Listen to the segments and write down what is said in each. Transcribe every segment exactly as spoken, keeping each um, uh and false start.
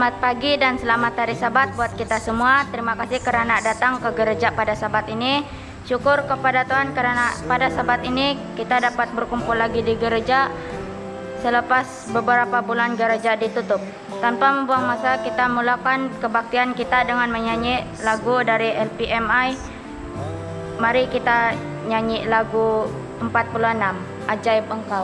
Selamat pagi dan selamat hari Sabat buat kita semua. Terima kasih karena datang ke gereja pada Sabat ini. Syukur kepada Tuhan karena pada Sabat ini kita dapat berkumpul lagi di gereja selepas beberapa bulan gereja ditutup. Tanpa membuang masa, kita mulakan kebaktian kita dengan menyanyi lagu dari L P M I. Mari kita nyanyi lagu empat puluh enam, Ajaib Engkau.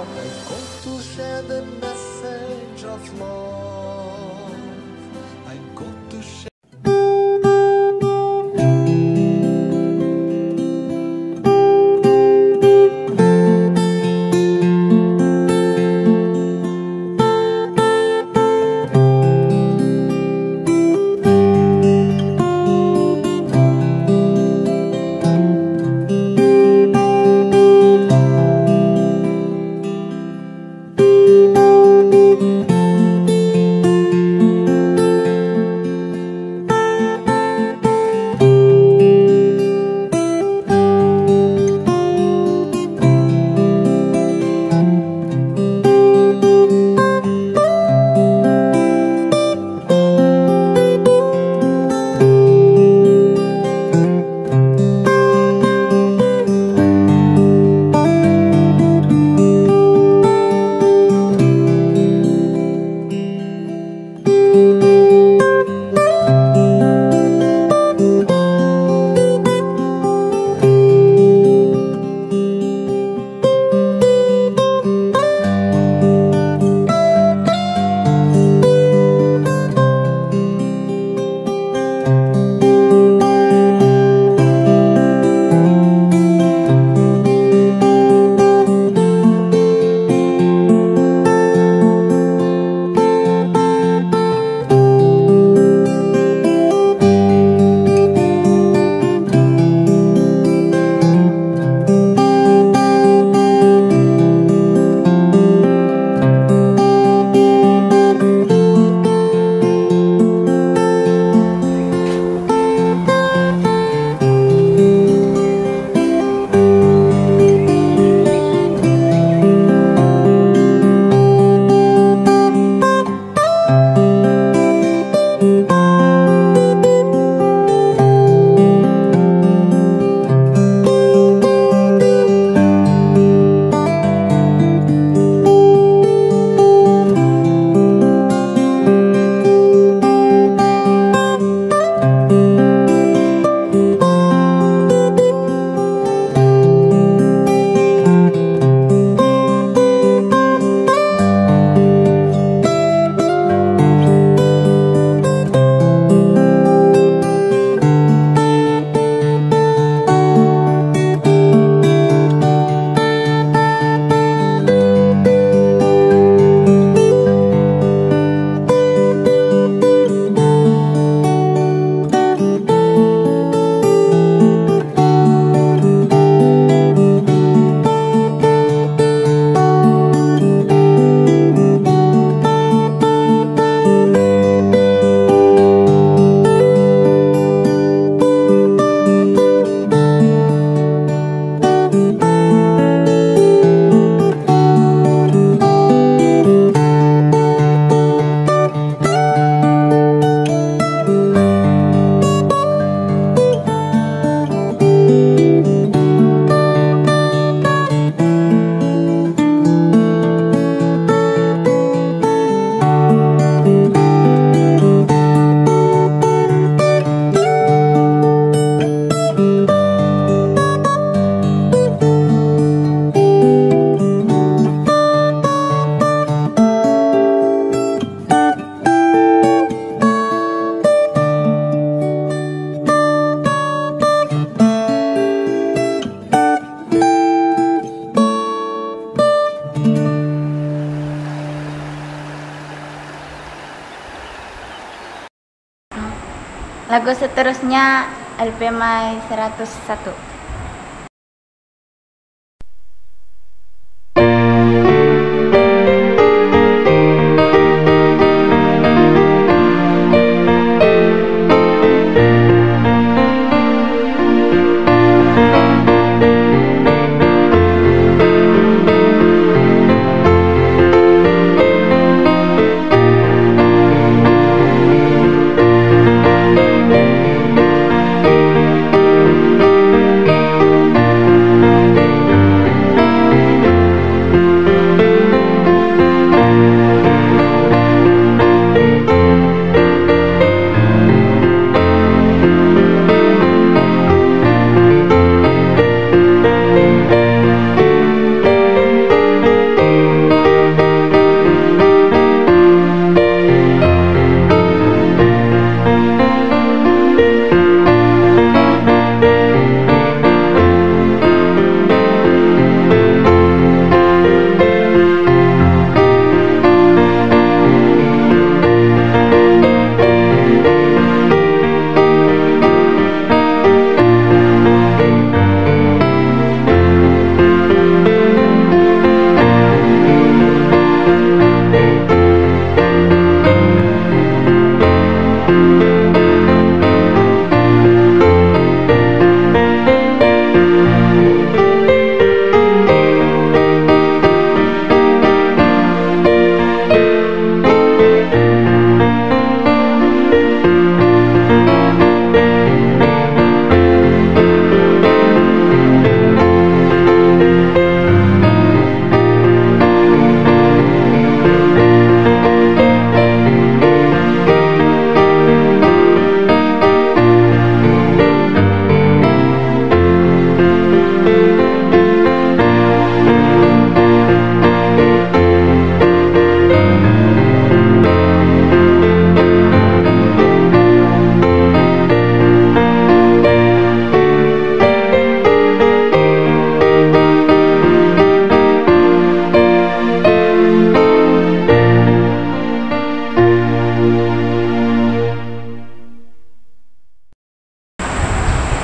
Lagu seterusnya L P M I seratus satu.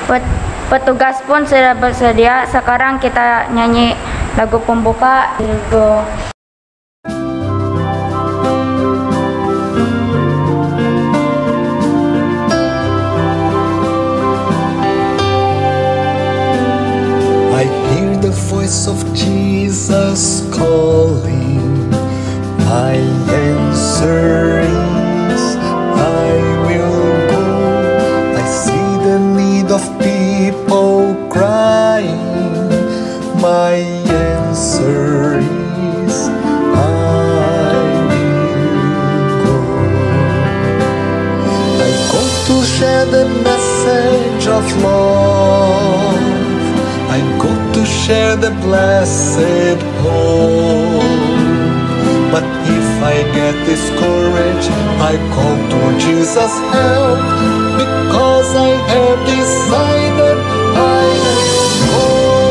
Pet- Petugas pun sudah bersedia. Sekarang kita nyanyi lagu pembuka. Lagu I hear the voice of Jesus calling. My answer is I will go. I see the need of people crying. My answer is I will go. I go to share the message of love. I go to share the blessed hope. But if I get discouraged, I call to Jesus' help, because I have decided I will go.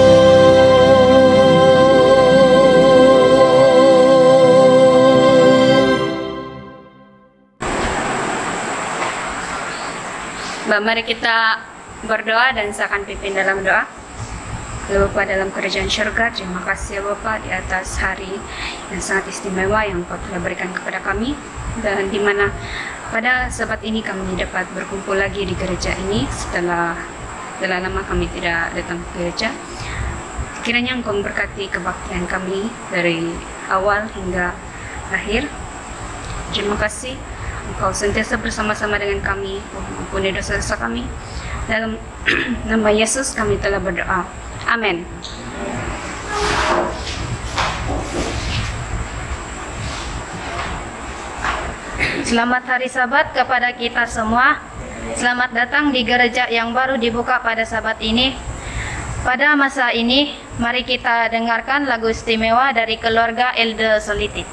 Mari kita berdoa dan silakan pimpin dalam doa. Ya Bapa dalam kerajaan syurga, terima kasih ya Bapa di atas hari yang sangat istimewa yang Engkau telah berikan kepada kami, dan di mana pada saat ini kami dapat berkumpul lagi di gereja ini setelah telah lama kami tidak datang ke gereja. Kiranya Engkau memberkati kebaktian kami dari awal hingga akhir. Terima kasih Engkau sentiasa bersama-sama dengan kami, mengampuni dosa-dosa kami. Dalam nama Yesus kami telah berdoa. Amin. Selamat hari Sabat kepada kita semua. Selamat datang di gereja yang baru dibuka pada Sabat ini. Pada masa ini, mari kita dengarkan lagu istimewa dari keluarga Elder Solitit.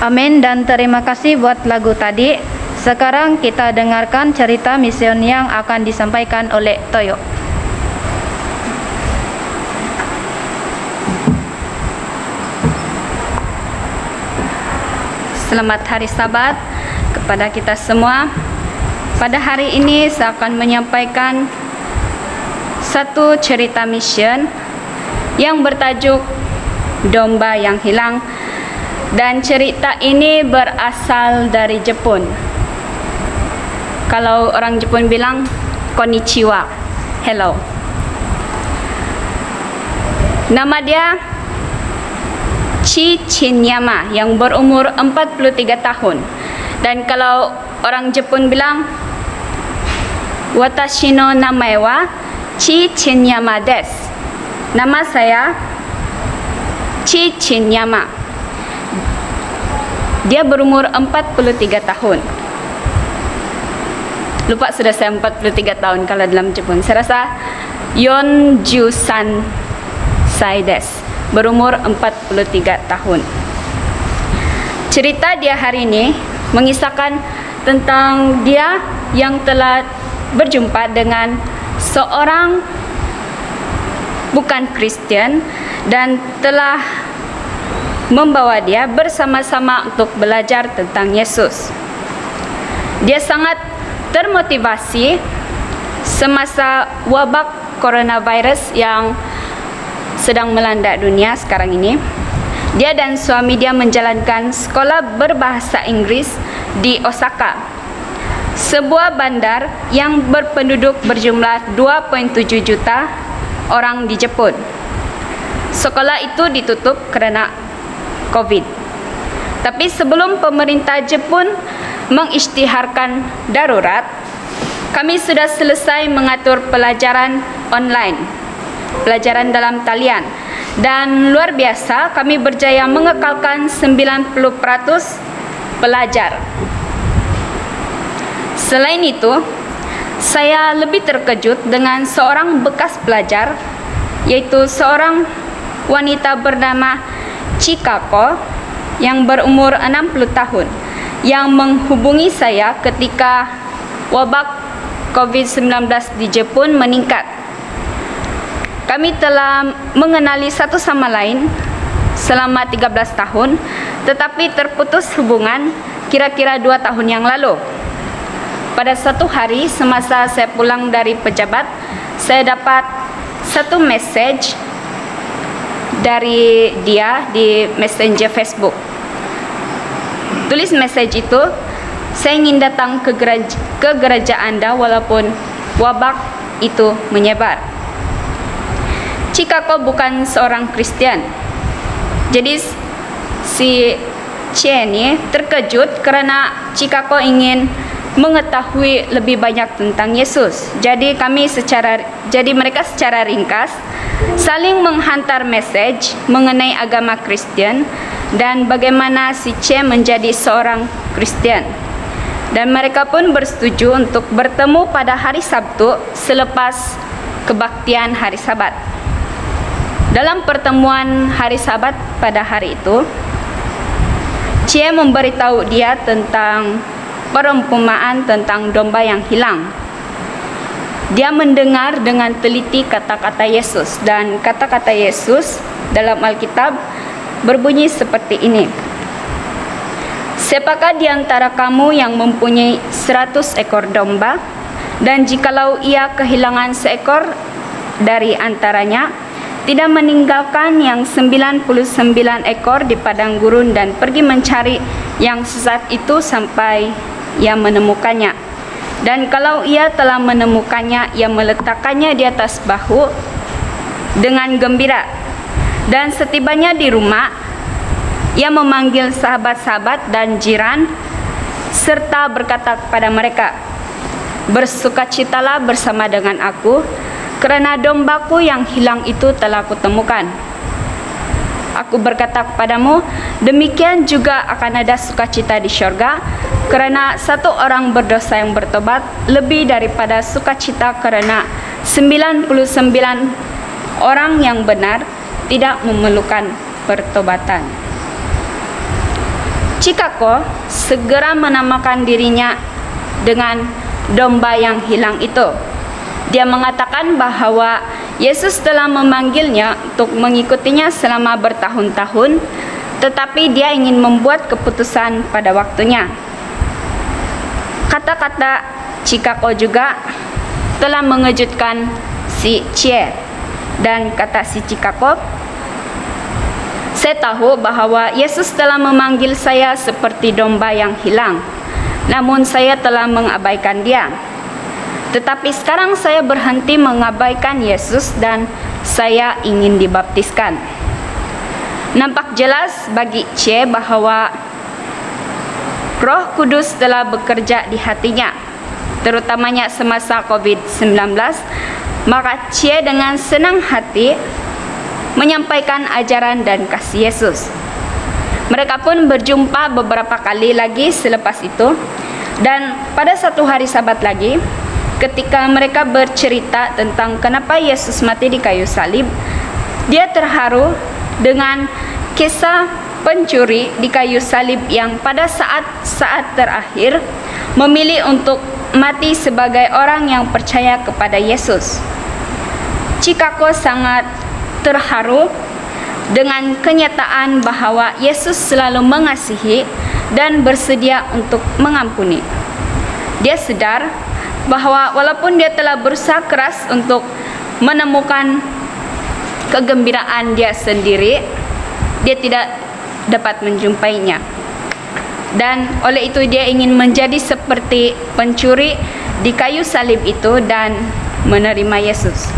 Amin dan terima kasih buat lagu tadi. Sekarang kita dengarkan cerita mision yang akan disampaikan oleh Toyo. Selamat Hari Sabat kepada kita semua. Pada hari ini saya akan menyampaikan satu cerita mission yang bertajuk Domba yang Hilang, dan cerita ini berasal dari Jepun. Kalau orang Jepun bilang konnichiwa, hello. Nama dia Chi Chinyama yang berumur empat puluh tiga tahun. Dan kalau orang Jepun bilang Watashi no namae wa Chi Chinyama desu. Nama saya Chi Chinyama. Dia berumur empat puluh tiga tahun. Lupa sudah saya empat puluh tiga tahun kalau dalam Jepun. Saya rasa Yonjusan sai desu. Berumur empat puluh tiga tahun. Cerita dia hari ini mengisahkan tentang dia yang telah berjumpa dengan seorang bukan Kristen dan telah membawa dia bersama-sama untuk belajar tentang Yesus. Dia sangat termotivasi semasa wabak coronavirus yang sedang melanda dunia sekarang ini. Dia dan suami dia menjalankan sekolah berbahasa Inggris di Osaka, sebuah bandar yang berpenduduk berjumlah dua koma tujuh juta orang di Jepun. Sekolah itu ditutup kerana COVID. Tapi sebelum pemerintah Jepun mengisytiharkan darurat, kami sudah selesai mengatur pelajaran online, pelajaran dalam talian, dan luar biasa kami berjaya mengekalkan sembilan puluh peratus pelajar. Selain itu, saya lebih terkejut dengan seorang bekas pelajar, yaitu seorang wanita bernama Chikako yang berumur enam puluh tahun, yang menghubungi saya ketika wabak COVID sembilan belas di Jepun meningkat. Kami telah mengenali satu sama lain selama tiga belas tahun, tetapi terputus hubungan kira-kira dua tahun yang lalu. Pada satu hari semasa saya pulang dari pejabat, saya dapat satu message dari dia di Messenger Facebook. Tulis message itu, saya ingin datang ke gereja, ke gereja Anda walaupun wabak itu menyebar. Chikako bukan seorang Kristen. Jadi si Chen ini terkejut kerana Chikako ingin mengetahui lebih banyak tentang Yesus. Jadi kami secara jadi mereka secara ringkas saling menghantar message mengenai agama Kristen dan bagaimana si Chen menjadi seorang Kristen. Dan mereka pun bersetuju untuk bertemu pada hari Sabtu selepas kebaktian hari Sabat. Dalam pertemuan hari Sabat pada hari itu, Cie memberitahu dia tentang perumpamaan tentang domba yang hilang. Dia mendengar dengan teliti kata-kata Yesus, dan kata-kata Yesus dalam Alkitab berbunyi seperti ini. Siapakah di antara kamu yang mempunyai seratus ekor domba, dan jikalau ia kehilangan seekor dari antaranya, tidak meninggalkan yang sembilan puluh sembilan ekor di padang gurun dan pergi mencari yang sesat itu sampai ia menemukannya. Dan kalau ia telah menemukannya, ia meletakkannya di atas bahu dengan gembira. Dan setibanya di rumah, ia memanggil sahabat-sahabat dan jiran serta berkata kepada mereka, "Bersukacitalah bersama dengan aku, kerana dombaku yang hilang itu telah kutemukan. Aku berkata kepadamu, demikian juga akan ada sukacita di syurga, kerana satu orang berdosa yang bertobat lebih daripada sukacita kerana sembilan puluh sembilan orang yang benar tidak memerlukan pertobatan." Chicago segera menamakan dirinya dengan domba yang hilang itu. Dia mengatakan bahwa Yesus telah memanggilnya untuk mengikutinya selama bertahun-tahun, tetapi dia ingin membuat keputusan pada waktunya. Kata-kata Chicago juga telah mengejutkan si Cie, dan kata si Chicago, "Saya tahu bahwa Yesus telah memanggil saya seperti domba yang hilang, namun saya telah mengabaikan dia. Tetapi sekarang saya berhenti mengabaikan Yesus dan saya ingin dibaptiskan." Nampak jelas bagi Cie bahwa Roh Kudus telah bekerja di hatinya, terutamanya semasa covid sembilan belas. Maka Cie dengan senang hati menyampaikan ajaran dan kasih Yesus. Mereka pun berjumpa beberapa kali lagi selepas itu, dan pada satu hari Sabat lagi, ketika mereka bercerita tentang kenapa Yesus mati di kayu salib, dia terharu dengan kisah pencuri di kayu salib yang pada saat-saat terakhir memilih untuk mati sebagai orang yang percaya kepada Yesus. Chicago sangat terharu dengan kenyataan bahwa Yesus selalu mengasihi dan bersedia untuk mengampuni. Dia sadar bahwa walaupun dia telah berusaha keras untuk menemukan kegembiraan dia sendiri, dia tidak dapat menjumpainya. Dan oleh itu dia ingin menjadi seperti pencuri di kayu salib itu dan menerima Yesus.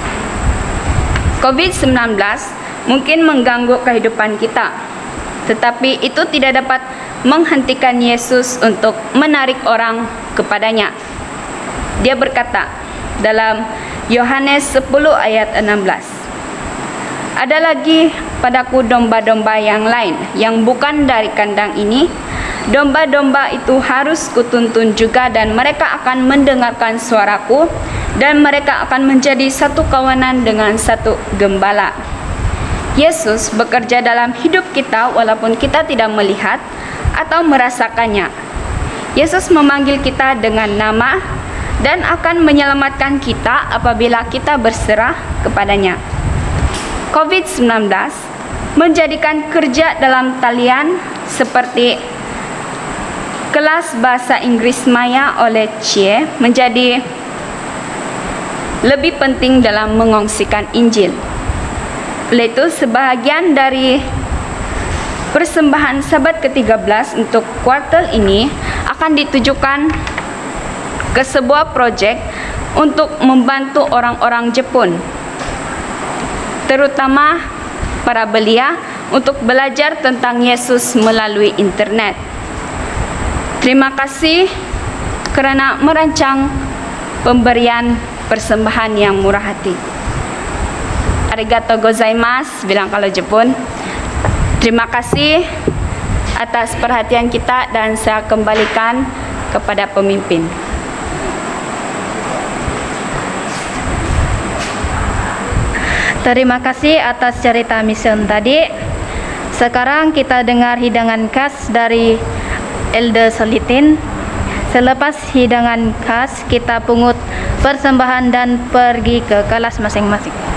covid sembilan belas mungkin mengganggu kehidupan kita, tetapi itu tidak dapat menghentikan Yesus untuk menarik orang kepadanya. Dia berkata dalam Yohanes sepuluh ayat enam belas, "Ada lagi padaku domba-domba yang lain yang bukan dari kandang ini. Domba-domba itu harus kutuntun juga, dan mereka akan mendengarkan suaraku, dan mereka akan menjadi satu kawanan dengan satu gembala." Yesus bekerja dalam hidup kita walaupun kita tidak melihat atau merasakannya. Yesus memanggil kita dengan nama dan akan menyelamatkan kita apabila kita berserah kepadanya. covid sembilan belas menjadikan kerja dalam talian seperti kelas bahasa Inggris Maya oleh Cie menjadi lebih penting dalam mengongsikan Injil. Oleh itu, sebahagian dari persembahan Sabat ke tiga belas untuk kuartal ini akan ditujukan ke sebuah proyek untuk membantu orang-orang Jepun, terutama para belia, untuk belajar tentang Yesus melalui internet. Terima kasih kerana merancang pemberian persembahan yang murah hati. Arigatou gozaimasu, bilang kalau Jepun. Terima kasih atas perhatian kita, dan saya kembalikan kepada pemimpin. Terima kasih atas cerita mission tadi. Sekarang kita dengar hidangan khas dari Elder Solitin. Selepas hidangan khas, kita pungut persembahan dan pergi ke kelas masing-masing.